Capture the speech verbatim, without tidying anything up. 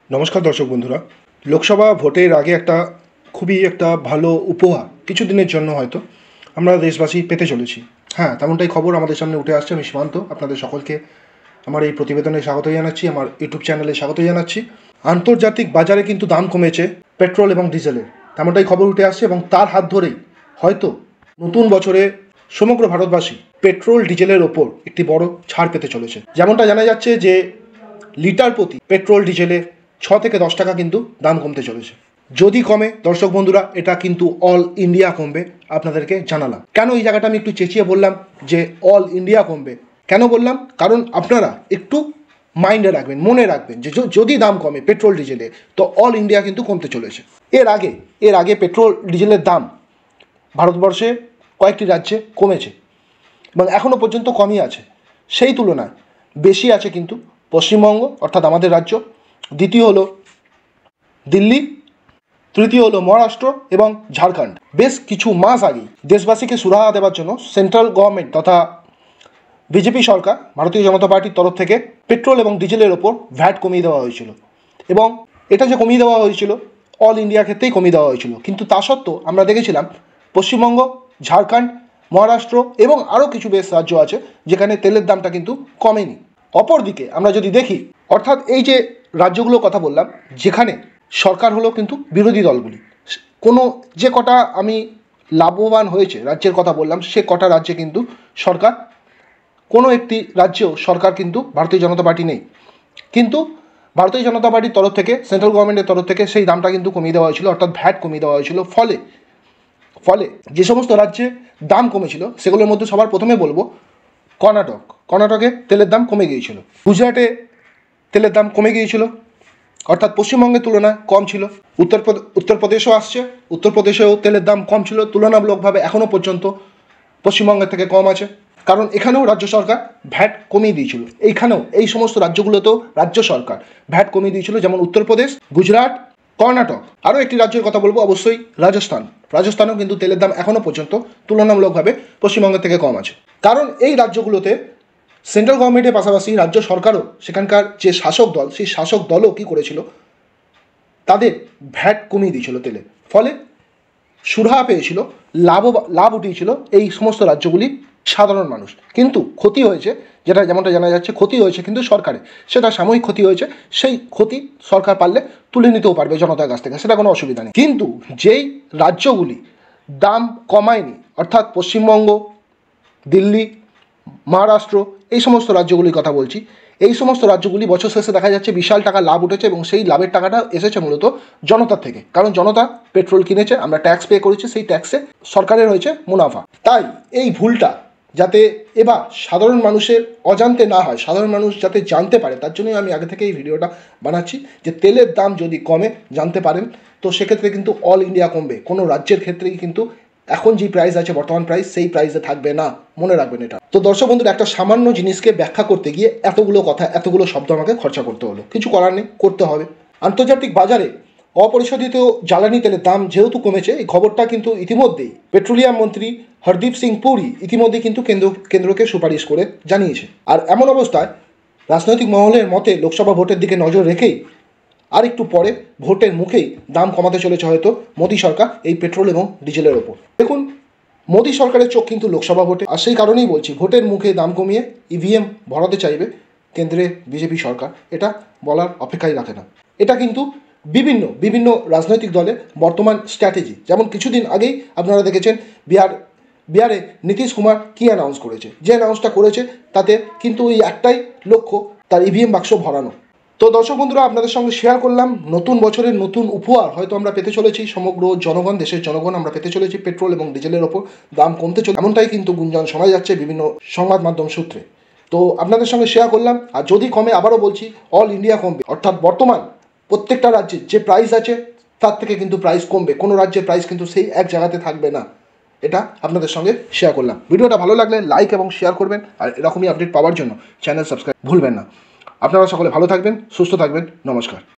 নমস্কার দর্শক বন্ধুরা, লোকসভা ভোটের আগে একটা খুবই একটা ভালো উপহার কিছু দিনের জন্য হয়তো আমরা দেশবাসী পেতে চলেছি। হ্যাঁ, তেমনটাই খবর আমাদের সামনে উঠে আসছে। আমি সীমান্ত আপনাদের সকলকে আমার এই প্রতিবেদনে স্বাগত জানাচ্ছি, আমার ইউটিউব চ্যানেলে স্বাগত জানাচ্ছি। আন্তর্জাতিক বাজারে কিন্তু দাম কমেছে পেট্রোল এবং ডিজেলের, তেমনটাই খবর উঠে আসছে এবং তার হাত ধরেই হয়তো নতুন বছরে সমগ্র ভারতবাসী পেট্রোল ডিজেলের ওপর একটি বড় ছাড় পেতে চলেছে। যেমনটা জানা যাচ্ছে যে লিটার প্রতি পেট্রোল ডিজেলে ছ থেকে দশ টাকা কিন্তু দাম কমতে চলেছে। যদি কমে দর্শক বন্ধুরা, এটা কিন্তু অল ইন্ডিয়া কমবে। আপনাদেরকে জানালাম কেন এই জায়গাটা আমি একটু চেঁচিয়ে বললাম যে অল ইন্ডিয়া কমবে। কেন বললাম? কারণ আপনারা একটু মাইন্ডে রাখবেন, মনে রাখবেন যে যদি দাম কমে পেট্রোল ডিজেলে তো অল ইন্ডিয়া কিন্তু কমতে চলেছে। এর আগে এর আগে পেট্রোল ডিজেলের দাম ভারতবর্ষে কয়েকটি রাজ্যে কমেছে এবং এখনও পর্যন্ত কমই আছে। সেই তুলনায় বেশি আছে কিন্তু পশ্চিমবঙ্গ অর্থাৎ আমাদের রাজ্য, দ্বিতীয় হলো দিল্লি, তৃতীয় হলো মহারাষ্ট্র এবং ঝাড়খণ্ড। বেশ কিছু মাস আগে দেশবাসীকে সুরাহা দেওয়ার জন্য সেন্ট্রাল গভর্নমেন্ট তথা বিজেপি সরকার, ভারতীয় জনতা পার্টির তরফ থেকে পেট্রোল এবং ডিজেলের ওপর ভ্যাট কমিয়ে দেওয়া হয়েছিল এবং এটা যে কমিয়ে দেওয়া হয়েছিল অল ইন্ডিয়ার ক্ষেত্রেই কমিয়ে দেওয়া হয়েছিল। কিন্তু তা সত্ত্বেও আমরা দেখেছিলাম পশ্চিমবঙ্গ, ঝাড়খণ্ড, মহারাষ্ট্র এবং আরও কিছু বেশ রাজ্য আছে যেখানে তেলের দামটা কিন্তু কমেনি। অপরদিকে আমরা যদি দেখি, অর্থাৎ এই যে রাজ্যগুলোর কথা বললাম যেখানে সরকার হলো কিন্তু বিরোধী দলগুলি, কোনো যে কটা আমি লাভবান হয়েছে রাজ্যের কথা বললাম সে কটা রাজ্যে কিন্তু সরকার, কোনো একটি রাজ্যেও সরকার কিন্তু ভারতীয় জনতা পার্টি নেই, কিন্তু ভারতীয় জনতা পার্টির তরফ থেকে সেন্ট্রাল গভর্নমেন্টের তরফ থেকে সেই দামটা কিন্তু কমিয়ে দেওয়া হয়েছিল, অর্থাৎ ভ্যাট কমিয়ে দেওয়া হয়েছিল। ফলে ফলে যে সমস্ত রাজ্যে দাম কমেছিল সেগুলোর মধ্যে সবার প্রথমে বলবো কর্ণাটক। কর্ণাটকে তেলের দাম কমে গিয়েছিল। গুজরাটে তেলের দাম কমে গিয়েছিল, অর্থাৎ পশ্চিমবঙ্গের তুলনায় কম ছিল। উত্তরপ্রদেশ উত্তরপ্রদেশও আসছে, উত্তরপ্রদেশেও তেলের দাম কম ছিল তুলনামূলকভাবে, এখনও পর্যন্ত পশ্চিমবঙ্গের থেকে কম আছে, কারণ এখানেও রাজ্য সরকার ভ্যাট কমিয়ে দিয়েছিল। এইখানেও এই সমস্ত রাজ্যগুলোতেও রাজ্য সরকার ভ্যাট কমিয়ে দিয়েছিল, যেমন উত্তরপ্রদেশ, গুজরাট, কর্ণাটক। আরও একটি রাজ্যের কথা বলবো অবশ্যই রাজস্থান। রাজস্থানেও কিন্তু তেলের দাম এখনও পর্যন্ত তুলনামূলকভাবে পশ্চিমবঙ্গের থেকে কম আছে, কারণ এই রাজ্যগুলোতে সেন্ট্রাল গভর্নমেন্টের পাশাপাশি রাজ্য সরকারও, সেখানকার যে শাসক দল সেই শাসক দলও কী করেছিল, তাদের ভ্যাট কমিয়ে দিয়েছিল তেলে। ফলে সুরাহা পেয়েছিল, লাভ লাভ উঠিয়েছিল এই সমস্ত রাজ্যগুলি সাধারণ মানুষ। কিন্তু ক্ষতি হয়েছে, যেটা যেমনটা জানা যাচ্ছে ক্ষতি হয়েছে কিন্তু সরকারে, সেটা সাময়িক ক্ষতি হয়েছে, সেই ক্ষতি সরকার পারলে তুলে নিতেও পারবে জনতার কাছ থেকে, সেটা কোনো অসুবিধা নেই। কিন্তু যেই রাজ্যগুলি দাম কমায়নি, অর্থাৎ পশ্চিমবঙ্গ, দিল্লি, মহারাষ্ট্র, এই সমস্ত রাজ্যগুলির কথা বলছি, এই সমস্ত রাজ্যগুলি বছর শেষে দেখা যাচ্ছে বিশাল টাকা লাভ উঠেছে এবং সেই লাভের টাকাটা এসেছে মূলত জনতার থেকে, কারণ জনতা পেট্রোল কিনেছে, আমরা ট্যাক্স পে করেছি, সেই ট্যাক্সে সরকারের হয়েছে মুনাফা। তাই এই ভুলটা যাতে এবার সাধারণ মানুষের অজান্তে না হয়, সাধারণ মানুষ যাতে জানতে পারে, তার জন্যই আমি আগে থেকে এই ভিডিওটা বানাচ্ছি যে তেলের দাম যদি কমে জানতে পারেন তো সেক্ষেত্রে কিন্তু অল ইন্ডিয়া কমবে, কোনো রাজ্যের ক্ষেত্রেই কিন্তু এখন যে প্রাইস আছে বর্তমান প্রাইস সেই প্রাইসে থাকবে না, মনে রাখবেন এটা। তো দর্শক বন্ধুরা, একটা সামান্য জিনিসকে ব্যাখ্যা করতে গিয়ে এতগুলো কথা, এতগুলো শব্দ আমাকে খরচা করতে হলো, কিছু করার নেই, করতে হবে। আন্তর্জাতিক বাজারে অপরিশোধিত জ্বালানি তেলের দাম যেহেতু কমেছে, এই খবরটা কিন্তু ইতিমধ্যেই পেট্রোলিয়াম মন্ত্রী হরদীপ সিং পুরী ইতিমধ্যেই কিন্তু কেন্দ্র কেন্দ্রকে সুপারিশ করে জানিয়েছে। আর এমন অবস্থায় রাজনৈতিক মহলের মতে লোকসভা ভোটের দিকে নজর রেখেই আর একটু পরে ভোটের মুখেই দাম কমাতে চলেছে হয়তো মোদী সরকার এই পেট্রোল এবং ডিজেলের ওপর। দেখুন, মোদী সরকারের চোখ কিন্তু লোকসভা ভোটে, আর সেই কারণেই বলছি ভোটের মুখে দাম কমিয়ে ইভিএম ভরাতে চাইবে কেন্দ্রে বিজেপি সরকার, এটা বলার অপেক্ষাই রাখে না। এটা কিন্তু বিভিন্ন বিভিন্ন রাজনৈতিক দলের বর্তমান স্ট্র্যাটেজি। যেমন কিছুদিন আগেই আপনারা দেখেছেন বিহার বিহারে নীতিশ কুমার কী অ্যানাউন্স করেছে, যে অ্যানাউন্সটা করেছে তাতে কিন্তু ওই একটাই লক্ষ্য, তার ইভিএম বাক্স ভরানো। তো দর্শক বন্ধুরা, আপনাদের সঙ্গে শেয়ার করলাম নতুন বছরের নতুন উপহার হয়তো আমরা পেতে চলেছি, সমগ্র জনগণ, দেশের জনগণ আমরা পেতে চলেছি পেট্রোল এবং ডিজেলের ওপর দাম কমতে চলে, এমনটাই কিন্তু গুঞ্জন শোনা যাচ্ছে বিভিন্ন সংবাদ মাধ্যম সূত্রে। তো আপনাদের সঙ্গে শেয়ার করলাম। আর যদি কমে, আবারও বলছি অল ইন্ডিয়া কমবে, অর্থাৎ বর্তমান প্রত্যেকটা রাজ্যে যে প্রাইস আছে তার থেকে কিন্তু প্রাইস কমবে, কোনো রাজ্যের প্রাইস কিন্তু সেই এক জায়গাতে থাকবে না। এটা আপনাদের সঙ্গে শেয়ার করলাম। ভিডিওটা ভালো লাগলে লাইক এবং শেয়ার করবেন, আর এরকমই আপডেট পাওয়ার জন্য চ্যানেল সাবস্ক্রাইব ভুলবেন না। আপনারা সকলে ভালো থাকবেন, সুস্থ থাকবেন, নমস্কার।